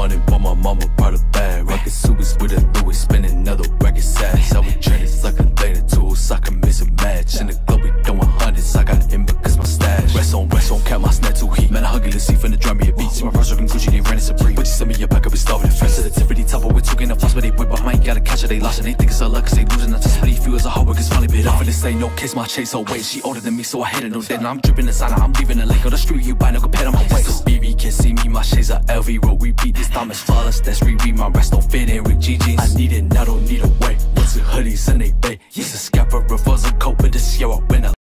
100, but my mama brought a bag. Rocket suits with a Louis, spinning another racket sash. I would train it like a later tools, I can miss a match. In the club we throwing hundreds, I got in because my stash. Rest on, count my snare to heat. Man, I huggy the seat from the drum, me a beat. See my bros rockin' Gucci, they ran a Supreme. But you send me your back up, we starving the fence. Sensitivity, top of with two getting a fuss, but they whip behind. Gotta catch it, they lost it, they think it's a luck, cause they losing. I just really feel as a hard work is finally paid off. And this ain't no case, my chase her weight. She older than me, so I hate it, no dead. Now I'm dripping inside, I'm leaving the lake on the street. You buy no compare on my waist. Cause BB can't see me, my shades are LV. Roll repeat, this time it's flawless. That's reread, my rest don't fit in with GGs. I need it, now don't need a way. What's the hoodies and they bay? Yes, a scapper, reverse a coat with the Sierra winner.